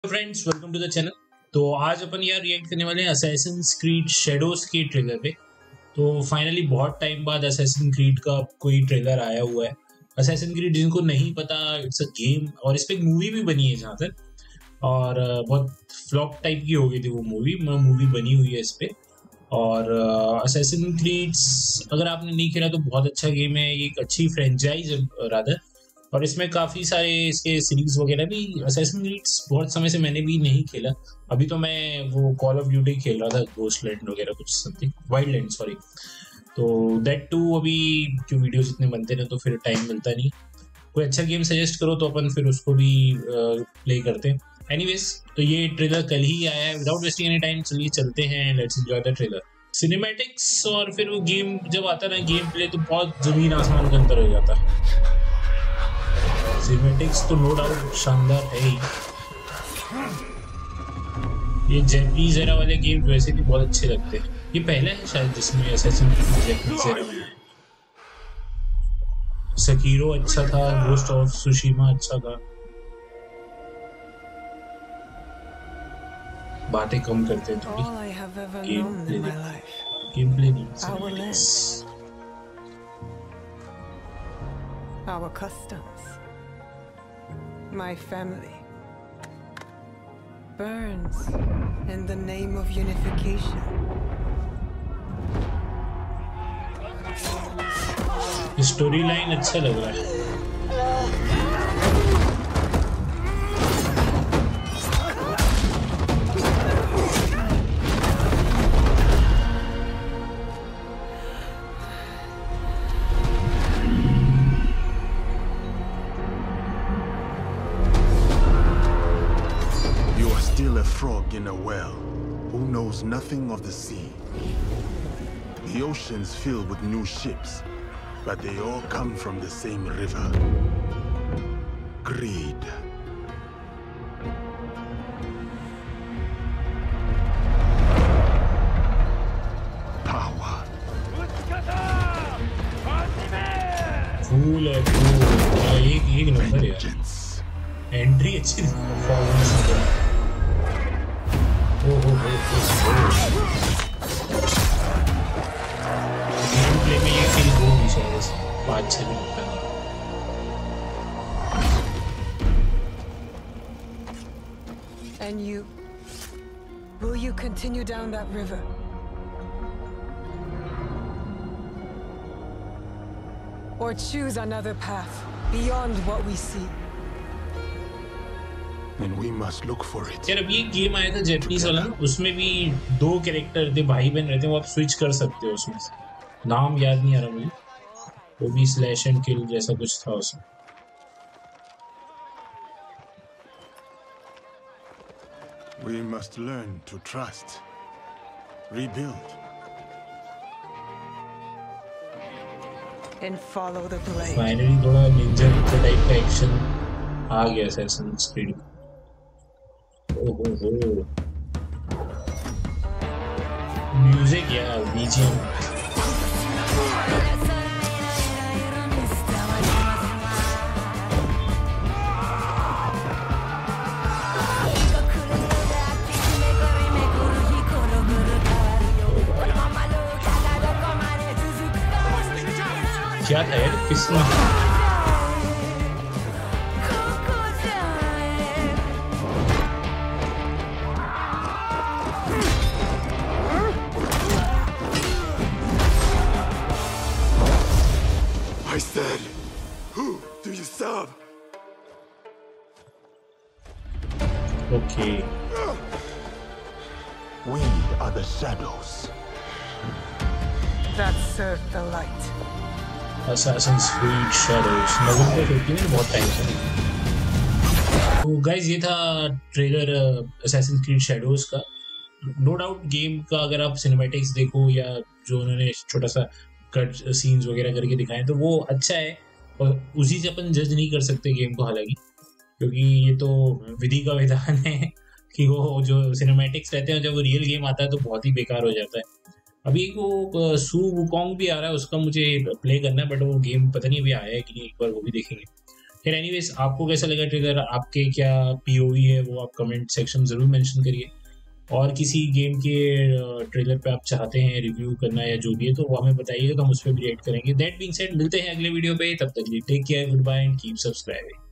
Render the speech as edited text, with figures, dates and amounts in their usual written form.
Friends, welcome to the channel. तो आज अपन यार रिएक्ट करने वाले हैं असैसिन्स क्रीड शैडोज के ट्रेलर पे। तो फाइनली बहुत टाइम बाद असैसिन क्रीड का कोई ट्रेलर आया हुआ है। असैसिन क्रीड जिनको नहीं पता, इट्स अ गेम और इस पे एक मूवी भी बनी है जहाँ तक, और बहुत फ्लॉप टाइप की हो गई थी वो मूवी बनी हुई है इस पे। और असैसिन क्रीड्स अगर आपने नहीं खेला तो बहुत अच्छा गेम है, ये एक अच्छी फ्रेंचाइज रादर। और इसमें काफ़ी सारे इसके सीरीज वगैरह भी। असैसिन क्रीड्स बहुत समय से मैंने भी नहीं खेला। अभी तो मैं वो कॉल ऑफ ड्यूटी खेल रहा था, घोस्टलैंड वगैरह कुछ समथिंग, वाइल्डलैंड सॉरी। तो दैट टू अभी क्यों वीडियोस इतने बनते रहे तो फिर टाइम मिलता नहीं। कोई अच्छा गेम सजेस्ट करो तो अपन फिर उसको भी प्ले करते हैं। एनीवेज, तो ये ट्रेलर कल ही आया है। विदाउट वेस्टिंग एनी टाइम चलिए चलते हैं, let's enjoy the trailer. Cinematics और फिर वो गेम जब आता है ना, गेम प्ले, तो बहुत जमीन आसमान का अंतर हो जाता है। सिनेमैटिक्स तो नो डाउट शानदार है ही। ये जैपनीज एरा वाले गेम वैसे भी बहुत अच्छे लगते हैं। ये पहला है शायद जिसमें असैसिन जैपनीज एरा में। सकीरो अच्छा था, गोस्ट ऑफ सुशीमा अच्छा था। बातें कम करते हैं थोड़ी, गेम प्ले नहीं, cinematics. Our customs, my family, burns in the name of unification. Story line अच्छा लग रहा है। Still a frog in a well who knows nothing of the sea. The ocean's filled with new ships, but they all come from the same river. Greed. Power. फूल है, फूल एक number है। Entry अच्छी थी, performance game play में ये feel होगी शायद 5-6 minute तक। And you, will you continue down that river? Or choose another path beyond what we see? And we must look for it. यार अब ये गेम आया था जैपनीज वाला, उसमें भी 2 कैरेक्टर थे, भाई बहन रहते हैं, वो आप स्विच कर सकते हो उसमें से। नाम याद नहीं आ रहा मुझे, वो भी स्लैश एंड किल जैसा कुछ था उसमें। We must learn to trust, rebuild, And follow the blade. Finally थोड़ा निंजा टाइप का एक्शन आ गया असैसिन्स क्रीड। ओहो, म्यूजिक या बीजीएम। क्या था यार, किसने I said, who do you serve? Okay. We are the shadows. That serve the light. Assassin's Creed Shadows November 15 में, बहुत टाइम से। तो गाइज ये था ट्रेलर Assassin's Creed Shadows का। नो डाउट गेम का अगर आप सिनेमैटिक्स देखो या जो उन्होंने छोटा सा कट सीन्स वगैरह करके दिखाए तो वो अच्छा है, और उसी से अपन जज नहीं कर सकते गेम को हालांकि, क्योंकि ये तो विधि का विधान है कि वो जो सिनेमैटिक्स रहते हैं जब वो रियल गेम आता है तो बहुत ही बेकार हो जाता है। अभी वो सू वुकोंग भी आ रहा है, उसका मुझे प्ले करना है, बट वो गेम पता नहीं अभी आया है कि नहीं, एक बार वो भी देखेंगे। फिर एनीवेज आपको कैसा लगा ट्रेलर, आपके क्या पीओवी है वो आप कमेंट सेक्शन जरूर मेंशन करिए, और किसी गेम के ट्रेलर पे आप चाहते हैं रिव्यू करना या जो भी है तो वो हमें बताइएगा, तो हम उस पर भी रिएक्ट करेंगे। दैट बीइंग सेड, मिलते हैं अगले वीडियो पे, तब तक लिए take care, good bye and keep subscribing.